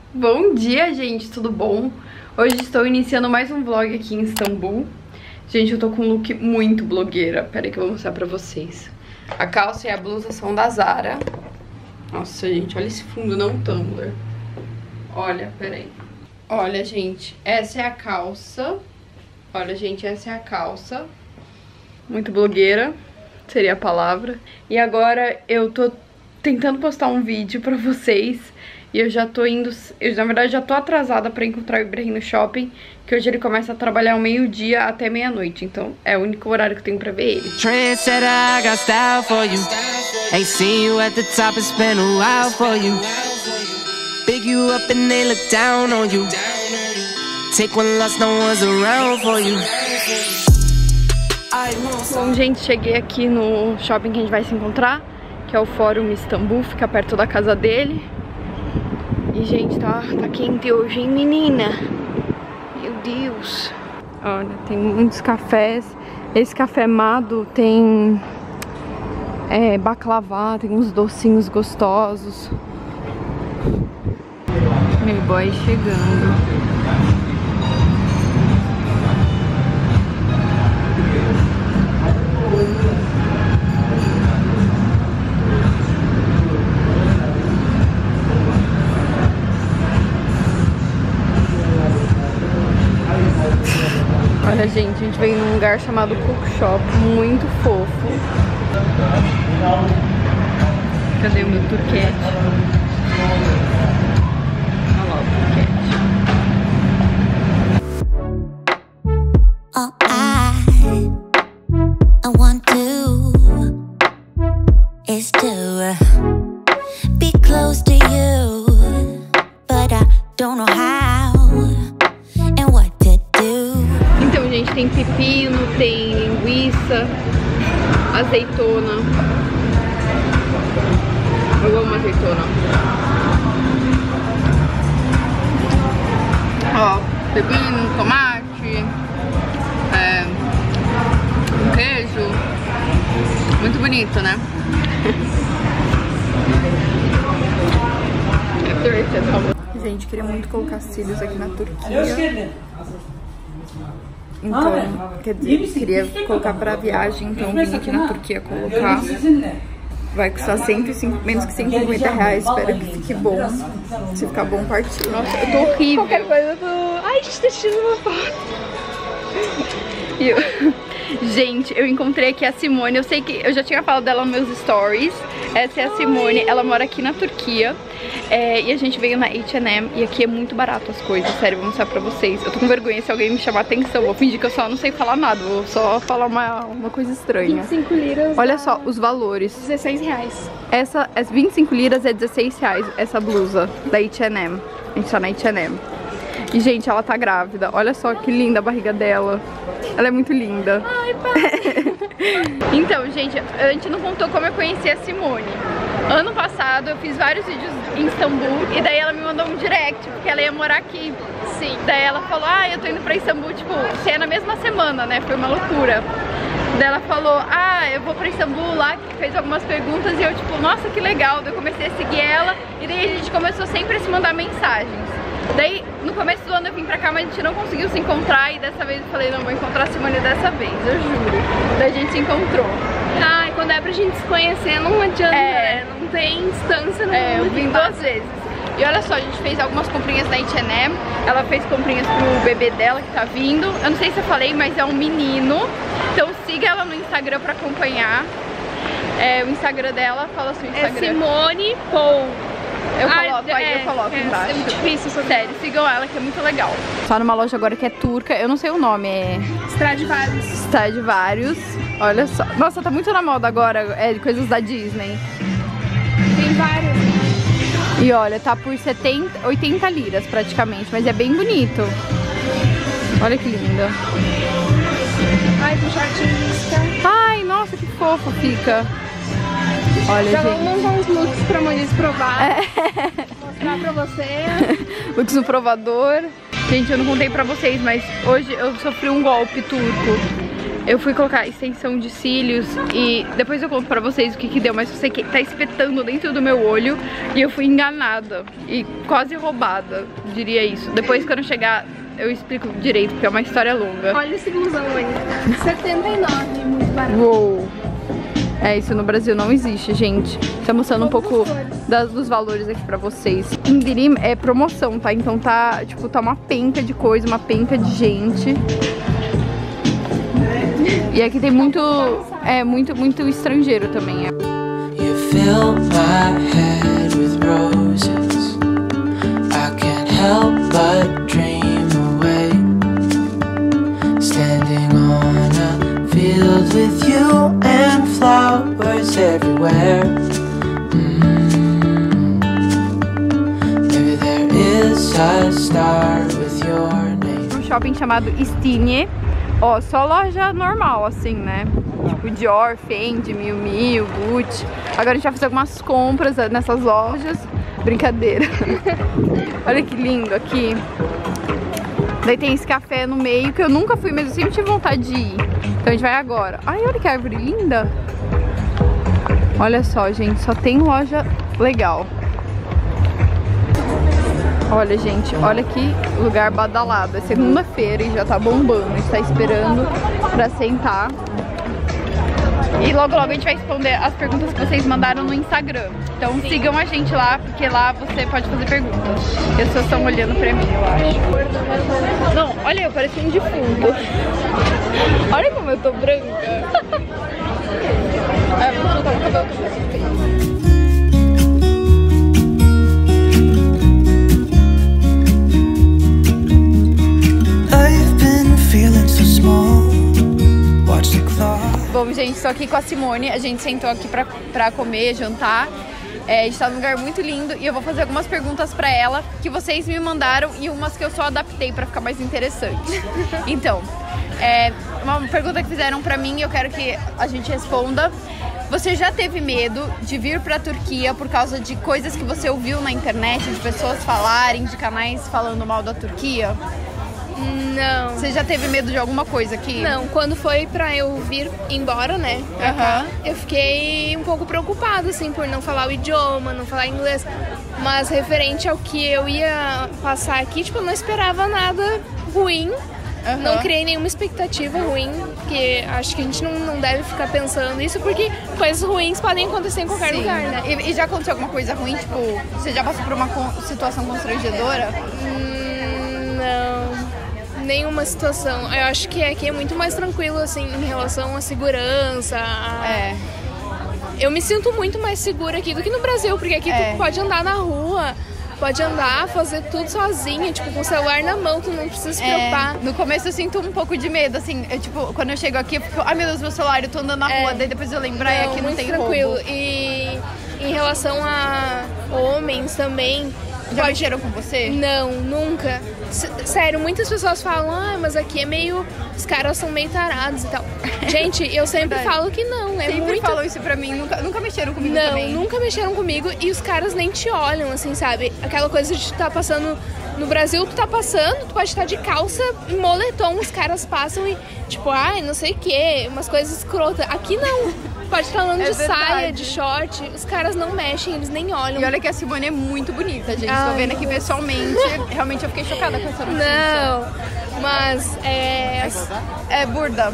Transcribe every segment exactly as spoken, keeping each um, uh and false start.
Bom dia, gente, tudo bom? Hoje estou iniciando mais um vlog aqui em Istambul. Gente, eu tô com um look muito blogueira. Pera aí que eu vou mostrar pra vocês. A calça e a blusa são da Zara. Nossa, gente, olha esse fundo, não um Tumblr. Olha, pera aí. Olha, gente, essa é a calça. Olha, gente, essa é a calça. Muito blogueira, seria a palavra. E agora eu tô tentando postar um vídeo pra vocês. E eu já tô indo... Eu, na verdade, já tô atrasada pra encontrar o Ibrahim no shopping. Que hoje ele começa a trabalhar ao meio-dia até meia-noite. Então é o único horário que eu tenho pra ver ele. Bom, gente, cheguei aqui no shopping que a gente vai se encontrar, que é o Fórum Istambul, fica perto da casa dele. E, gente, tá, tá quente hoje, hein, menina? Meu Deus. Olha, tem muitos cafés. Esse café Mado tem é, baklava, tem uns docinhos gostosos. Meu boy chegando. Olha, gente, a gente veio num lugar chamado Cook Shop, muito fofo. Cadê o meu turquete? Olha lá o turquete. All I, I want to is to be close to you, but I don't know how and what to do. Então, gente, tem pepino, tem linguiça, azeitona. Eu amo azeitona. Ó, pepino, tomate, é, queijo. Muito bonito, né? Gente, queria muito colocar cílios aqui na Turquia. Então, quer dizer, queria colocar pra viagem, então vim aqui na Turquia colocar. Vai custar cento e cinquenta, menos que cento e cinquenta reais, espero que fique bom. Se ficar bom, partiu. Nossa, eu tô horrível. Qualquer coisa eu tô... Ai, gente, tá tirando uma foto. Eu... Gente, eu encontrei aqui a Simone. Eu sei que eu já tinha falado dela nos meus stories. Essa é a Simone, ela mora aqui na Turquia. É, e a gente veio na H and M. E aqui é muito barato as coisas, sério, vou mostrar pra vocês. Eu tô com vergonha se alguém me chamar atenção. Vou fingir que eu só não sei falar nada. Vou só falar uma, uma coisa estranha. vinte e cinco liras. Olha só os valores. dezesseis reais. Essa, essa vinte e cinco liras é dezesseis reais. Essa blusa da H and M. A gente tá na H and M. E, gente, ela tá grávida. Olha só que linda a barriga dela. Ela é muito linda. Ai, pai. Então, gente, a gente não contou como eu conheci a Simone. Ano passado eu fiz vários vídeos em Istambul e daí ela me mandou um direct, porque ela ia morar aqui. Sim. Daí ela falou, ah, eu tô indo pra Istambul, tipo, se é na mesma semana, né? Foi uma loucura. Daí ela falou, ah, eu vou pra Istambul lá, que fez algumas perguntas e eu, tipo, nossa, que legal. Daí eu comecei a seguir ela e daí a gente começou sempre a se mandar mensagens. Daí, no começo do ano eu vim pra cá, mas a gente não conseguiu se encontrar. E dessa vez eu falei, não, vou encontrar a Simone dessa vez, eu juro. Daí a gente se encontrou. Ai, quando é pra gente se conhecer, não adianta, é, né? Não tem distância, não. É, eu vim duas vezes. E olha só, a gente fez algumas comprinhas na H and M. Ela fez comprinhas pro bebê dela que tá vindo. Eu não sei se eu falei, mas é um menino. Então siga ela no Instagram pra acompanhar. É, o Instagram dela, fala seu Instagram. É Simone Paul. Eu coloco, ah, aí é, eu coloco é, embaixo. É isso, sério, sigam ela que é muito legal. Só numa loja agora que é turca, eu não sei o nome, é... Stradivarius. Stradivarius. Olha só. Nossa, tá muito na moda agora, é coisas da Disney. Tem várias. E olha, tá por setenta, oitenta liras praticamente, mas é bem bonito. Olha que linda. Ai, com shortinista. Ai, nossa, que fofo fica. Olha, já gente. vamos montar uns looks pra Moniz provar. É. Mostrar pra você. Looks no provador. Gente, eu não contei pra vocês, mas hoje eu sofri um golpe turco. Eu fui colocar extensão de cílios e depois eu conto pra vocês o que que deu, mas eu sei que tá espetando dentro do meu olho e eu fui enganada e quase roubada, diria isso. Depois quando eu chegar eu explico direito, porque é uma história longa. Olha esse blusão aí, setenta e nove, muito barato. Uou! É, isso no Brasil não existe, gente. Tá mostrando um pouco das, dos valores aqui pra vocês. Indirim é promoção, tá? Então tá, tipo, tá uma penca de coisa, uma penca de gente. E aqui tem muito, é, muito, muito estrangeiro também. É. You fill my head with roses. I can't help but dream away. Standing on a field with you and flowers everywhere. Mm. Maybe there is a star with your name. Um shopping chamado Stine. Ó, só loja normal, assim, né? Tipo Dior, Fendi, Miu Miu, Gucci. Agora a gente vai fazer algumas compras nessas lojas. Brincadeira. Olha que lindo aqui. Daí tem esse café no meio, que eu nunca fui, mas eu sempre tive vontade de ir. Então a gente vai agora. Ai, olha que árvore linda. Olha só, gente, só tem loja legal. Olha, gente, olha que lugar badalado. É segunda-feira e já tá bombando. A gente tá esperando pra sentar. E logo logo a gente vai responder as perguntas que vocês mandaram no Instagram. Então Sim. sigam a gente lá, porque lá você pode fazer perguntas. As pessoas estão olhando pra mim, eu acho. Não, olha, eu pareço um defunto. Olha como eu tô branca. É, vou soltar o cabelo que eu tô. Bom, gente, estou aqui com a Simone. A gente sentou aqui pra, pra comer, jantar. É, a gente tá num lugar muito lindo e eu vou fazer algumas perguntas pra ela que vocês me mandaram e umas que eu só adaptei pra ficar mais interessante. Então, é, uma pergunta que fizeram pra mim e eu quero que a gente responda. Você já teve medo de vir pra Turquia por causa de coisas que você ouviu na internet, de pessoas falarem, de canais falando mal da Turquia? Não. Você já teve medo de alguma coisa aqui? Não, quando foi pra eu vir embora, né, pra cá, eu fiquei um pouco preocupada, assim, por não falar o idioma, não falar inglês. Mas referente ao que eu ia passar aqui, tipo, eu não esperava nada ruim. Uhum. Não criei nenhuma expectativa ruim, porque acho que a gente não, não deve ficar pensando isso, porque coisas ruins podem acontecer em qualquer Sim. lugar, né? E, e já aconteceu alguma coisa ruim? Tipo, você já passou por uma con- situação constrangedora? Hum, não. Nenhuma situação. Eu acho que aqui é muito mais tranquilo, assim, em relação à segurança. A... É. Eu me sinto muito mais segura aqui do que no Brasil, porque aqui É. tu pode andar na rua, pode andar, fazer tudo sozinha, tipo, com o celular na mão, tu não precisa se preocupar. É, no começo eu sinto um pouco de medo, assim, eu, tipo, quando eu chego aqui eu fico, ai meu Deus, meu celular, eu tô andando na É. rua, daí depois eu lembro, é, aqui não muito tem tranquilo. roubo. E em relação a homens também... Já mexeram com você? Não, nunca. S- sério, muitas pessoas falam, ah, mas aqui é meio... Os caras são meio tarados e tal. Gente, eu sempre Verdade. falo que não, é Sempre muito... falam isso pra mim, nunca, nunca mexeram comigo Não, também. nunca mexeram comigo e os caras nem te olham, assim, sabe? Aquela coisa de tu tá passando... No Brasil, tu tá passando, tu pode estar de calça e moletom, os caras passam e, tipo, ai, não sei o que, umas coisas escrotas. Aqui não, pode estar andando É de verdade. saia, de short, os caras não mexem, eles nem olham. E olha que a Simone é muito bonita, gente. Ai, Tô vendo aqui pessoalmente. Realmente eu fiquei chocada com essa notícia. Não, mas é... É burda.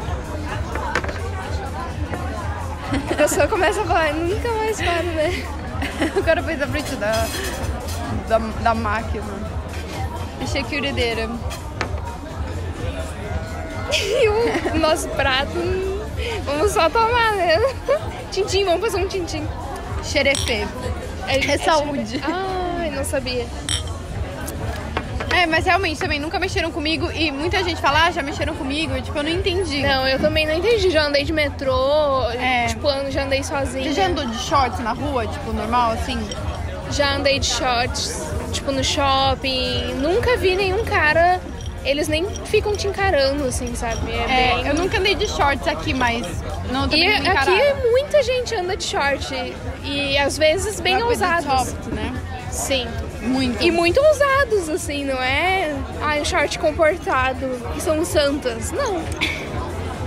A pessoa começa a falar, nunca mais para, né? O cara fez a frente da, da, da máquina. Achei que urideira. E o nosso prato, vamos só tomar, né? Tintim, vamos fazer um tintim. Xerefê. É saúde. Ai, não sabia. É, mas realmente também nunca mexeram comigo e muita gente fala, ah, já mexeram comigo, e, tipo, eu não entendi. Não, eu também não entendi. Já andei de metrô, É. tipo, já andei sozinha. Você já andou de shorts na rua, tipo, normal, assim? Já andei de shorts, tipo, no shopping. Nunca vi nenhum cara, eles nem ficam te encarando, assim, sabe? É É, bem... eu nunca andei de shorts aqui, mas não E também me aqui encararam. muita gente anda de short. E às vezes bem Uma coisa ousados. soft, né? Sim. Muito. E muito ousados, assim, não é? Ah, um short comportado, que são santas. Não.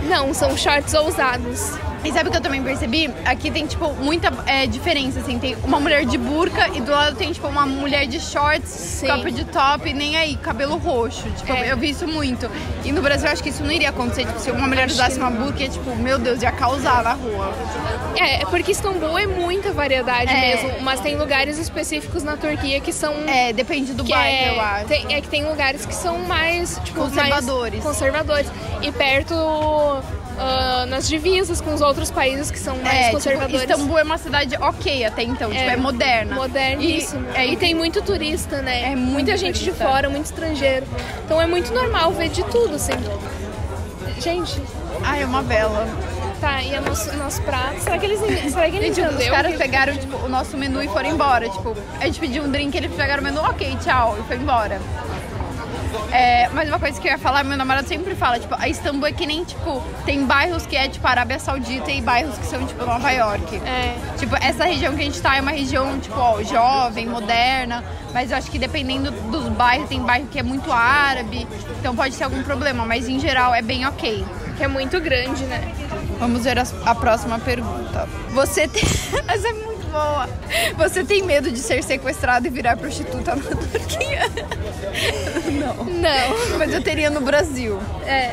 Não, são shorts ousados. E sabe o que eu também percebi? Aqui tem, tipo, muita é, diferença, assim. Tem uma mulher de burca e do lado tem, tipo, uma mulher de shorts, Sim. copo de top, nem aí, cabelo roxo. Tipo, É. eu vi isso muito. E no Brasil eu acho que isso não iria acontecer. Tipo, se uma mulher usasse uma burca, ia, tipo, meu Deus, ia causar na rua. É, é porque Istambul é muita variedade É. mesmo, mas tem lugares específicos na Turquia que são... É, depende do que bairro, é, eu acho. tem- é que tem lugares que são mais, tipo, Conservadores. mais conservadores. E perto, ah, nas divisas com os outros países que são mais É, conservadores. tipo, Istambul é uma cidade ok até então, tipo, é moderna. Moderníssimo. E, é, E tem muito turista, né? É muito Muita gente de turista. fora, muito estrangeiro. Então é muito normal ver de tudo, assim. Gente, Ai, é uma bela. tá, e o nosso, nosso prato. Será que eles será que eles Gente, os entenderam caras que- pegaram, tipo, o nosso menu e foram embora. Tipo, a gente pediu um drink, eles pegaram o menu, ok, tchau, e foi embora. É, mas uma coisa que eu ia falar, meu namorado sempre fala, tipo, a Istambul é que nem, tipo, tem bairros que é, tipo, Arábia Saudita e bairros que são, tipo, Nova York. É. Tipo, essa região que a gente tá é uma região, tipo, ó, jovem, moderna, mas eu acho que dependendo dos bairros, tem bairro que é muito árabe, então pode ter algum problema, mas em geral é bem ok. Que é muito grande, né? Vamos ver a, a próxima pergunta. Você tem... Essa é muito boa. Você tem medo de ser sequestrado e virar prostituta na Turquia? Não. Não. Mas eu teria no Brasil. É.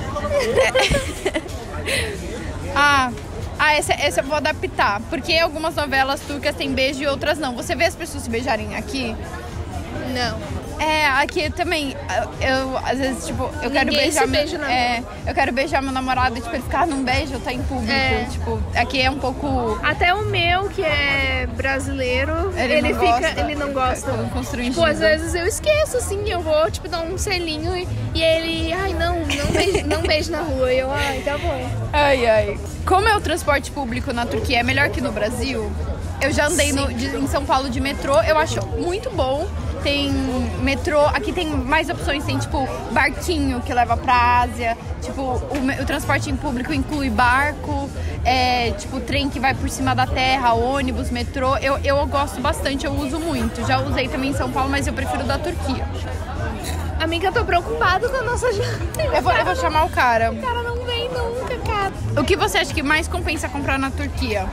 Ah, ah essa, essa eu vou adaptar. Porque algumas novelas turcas têm beijo e outras não. Você vê as pessoas se beijarem aqui? Não. É, aqui também, eu, às vezes, tipo, eu quero Ninguém beijar se meu, beija na é, eu quero beijar meu namorado e, tipo, ele ficar num beijo, tá em público, É. tipo, aqui é um pouco... Até o meu, que é brasileiro, Ele ele, não fica. gosta, Ele não gosta. fica constrangido. Tipo, às vezes eu esqueço, assim, eu vou, tipo, dar um selinho e, e ele, ai, não, não beijo, não beijo na rua. E eu, ai, tá bom. Ai, ai. Como é o transporte público na Turquia? É melhor que no Brasil? Eu já andei no, de- em São Paulo de metrô, eu acho muito bom. Tem metrô, aqui tem mais opções, tem tipo barquinho que leva pra Ásia, tipo o, me- o transporte em público inclui barco, é, tipo trem que vai por cima da terra, ônibus, metrô. Eu, eu gosto bastante, eu uso muito. Já usei também em São Paulo, mas eu prefiro da Turquia. Amiga, eu tô preocupada com a nossa janta. Eu vou, eu vou chamar o cara. O cara não vem nunca, cara. O que você acha que mais compensa comprar na Turquia?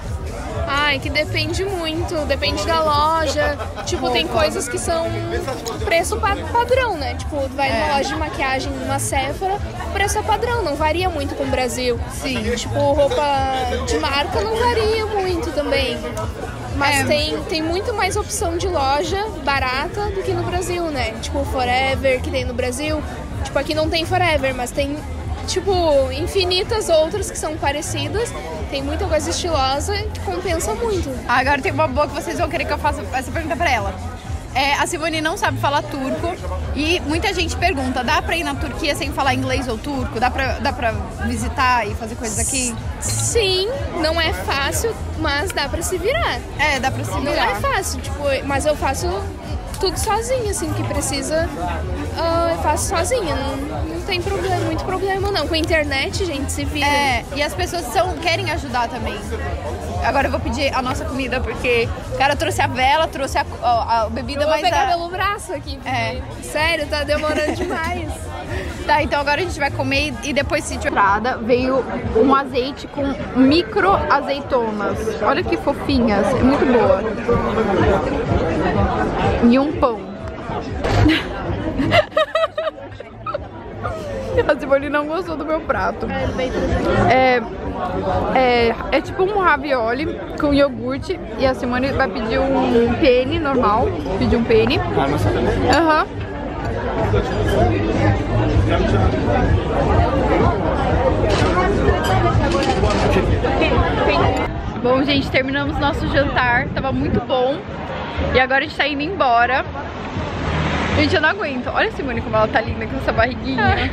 Ai, que depende muito, depende da loja. Tipo, tem coisas que são preço pa- padrão, né? Tipo, vai numa É. loja de maquiagem, numa Sephora, o preço é padrão, não varia muito com o Brasil. Sim. Tipo, roupa de marca não varia muito também. Mas É. tem, tem muito mais opção de loja barata do que no Brasil, né? Tipo, Forever, que tem no Brasil. Tipo, aqui não tem Forever, mas tem, tipo, infinitas outras que são parecidas. Tem muita coisa estilosa que compensa muito. Agora tem uma boa que vocês vão querer que eu faça essa pergunta pra ela. É, a Simone não sabe falar turco e muita gente pergunta, dá pra ir na Turquia sem falar inglês ou turco? Dá pra, dá pra visitar e fazer coisas aqui? Sim, não é fácil, mas dá pra se virar. É, dá pra se Não virar. é fácil, tipo, mas eu faço tudo sozinha, assim, que precisa, ah, eu faço sozinha, não, não tem problema, muito problema não. Com a internet, gente, se vira. É, e as pessoas são, querem ajudar também. Agora eu vou pedir a nossa comida, porque o cara trouxe a vela, trouxe a, a, a bebida, Eu vou mas pegar a... pelo braço aqui, porque, É. sério, tá demorando demais. Tá, então agora a gente vai comer e depois se entrada veio um azeite com micro azeitonas. Olha que fofinhas, é muito boa. E um pão. A Simone não gostou do meu prato. É, é, é tipo um ravioli com iogurte e a Simone vai pedir um penne normal. Pedir um penne. Aham. Bom, gente, terminamos nosso jantar. Tava muito bom. E agora a gente tá indo embora. Gente, eu não aguento. Olha a Simone como ela tá linda com essa barriguinha.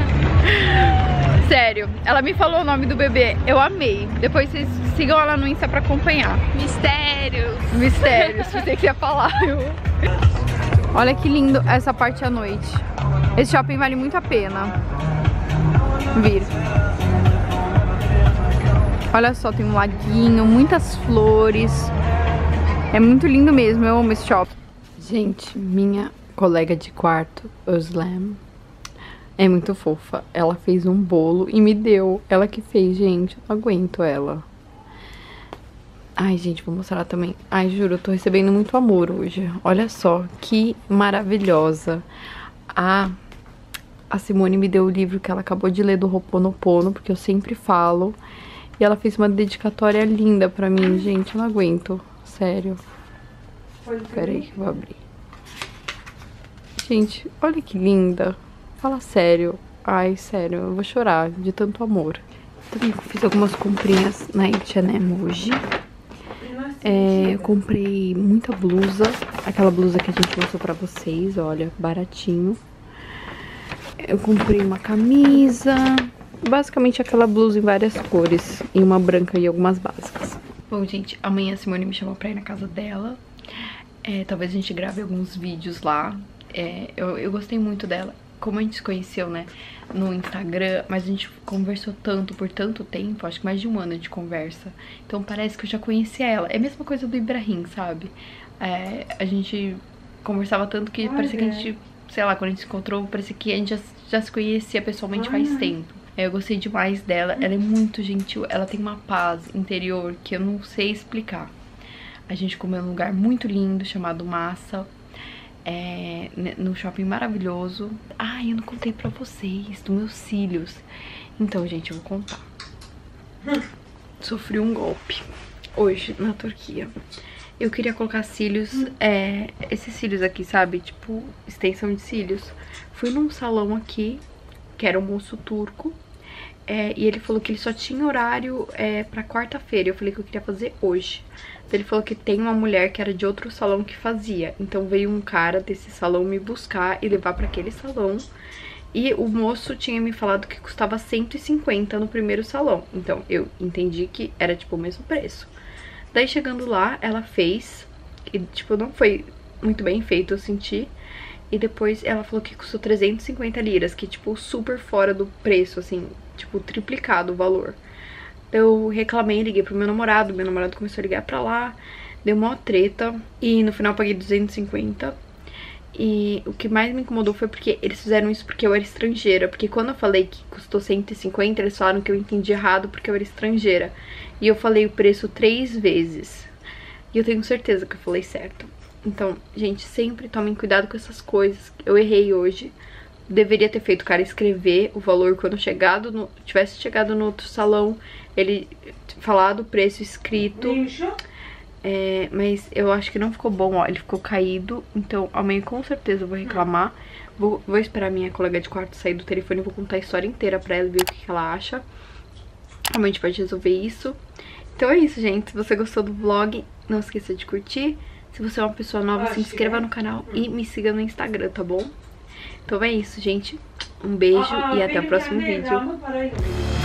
Sério, ela me falou o nome do bebê. Eu amei. Depois vocês sigam ela no Insta pra acompanhar. Mistérios. Mistérios, você que ia falar. Eu... Olha que lindo essa parte à noite. Esse shopping vale muito a pena vir. Olha só, tem um laguinho, muitas flores. É muito lindo mesmo, eu amo esse shopping. Gente, minha colega de quarto, Özlem, É muito fofa. Ela fez um bolo e me deu. Ela que fez, gente. Não aguento ela. Ai, gente, vou mostrar também. Ai, juro, eu tô recebendo muito amor hoje. Olha só, que maravilhosa. A, a Simone me deu o livro que ela acabou de ler do Ho'oponopono, porque eu sempre falo. E ela fez uma dedicatória linda pra mim, gente. Eu não aguento. Sério. Pera aí que eu vou abrir. Gente, olha que linda. Fala sério. Ai, sério, eu vou chorar de tanto amor. Também fiz algumas comprinhas na H and M hoje. É, eu comprei muita blusa. Aquela blusa que a gente mostrou pra vocês, olha, baratinho. Eu comprei uma camisa. Basicamente aquela blusa em várias cores. E uma branca e algumas básicas. Bom, gente, amanhã a Simone me chamou pra ir na casa dela. É, talvez a gente grave alguns vídeos lá. É, eu, eu gostei muito dela. Como a gente se conheceu, né, no Instagram, mas a gente conversou tanto, por tanto tempo, acho que mais de um ano de conversa. Então parece que eu já conhecia ela. É a mesma coisa do Ibrahim, sabe? É, a gente conversava tanto que Olha. parecia que a gente, sei lá, quando a gente se encontrou, parecia que a gente já, já se conhecia pessoalmente Olha. faz tempo. É, eu gostei demais dela, ela é muito gentil, ela tem uma paz interior que eu não sei explicar. A gente comeu num lugar muito lindo, chamado Massa. É, no shopping maravilhoso. Ai, eu não contei pra vocês dos meus cílios. Então, gente, eu vou contar. Sofri um golpe hoje na Turquia. Eu queria colocar cílios, é, esses cílios aqui, sabe? Tipo, extensão de cílios. Fui num salão aqui, que era um moço turco. É, e ele falou que ele só tinha horário é, pra quarta-feira. Eu falei que eu queria fazer hoje. Ele falou que tem uma mulher que era de outro salão que fazia. Então veio um cara desse salão me buscar e levar pra aquele salão. E o moço tinha me falado que custava cento e cinquenta no primeiro salão. Então eu entendi que era tipo o mesmo preço. Daí chegando lá, ela fez. E tipo, não foi muito bem feito, eu senti. E depois ela falou que custou trezentos e cinquenta liras, que tipo super fora do preço, assim, tipo triplicado o valor. Eu reclamei, liguei pro meu namorado, meu namorado começou a ligar pra lá, deu uma treta e no final eu paguei duzentos e cinquenta. E o que mais me incomodou foi porque eles fizeram isso porque eu era estrangeira, porque quando eu falei que custou cento e cinquenta, eles falaram que eu entendi errado porque eu era estrangeira. E eu falei o preço três vezes. E eu tenho certeza que eu falei certo. Então, gente, sempre tomem cuidado com essas coisas. Eu errei hoje. Deveria ter feito o cara escrever o valor quando chegado no, tivesse chegado no outro salão, ele falado o preço escrito. É, mas eu acho que não ficou bom, ó, ele ficou caído. Então amanhã com certeza eu vou reclamar. Vou, vou esperar minha colega de quarto sair do telefone e vou contar a história inteira pra ela, ver o que, que ela acha. Amanhã a gente pode resolver isso. Então é isso, gente. Se você gostou do vlog, não esqueça de curtir. Se você é uma pessoa nova, se inscreva no canal e me siga no Instagram, tá bom? Então é isso, gente. Um beijo e até o próximo vídeo.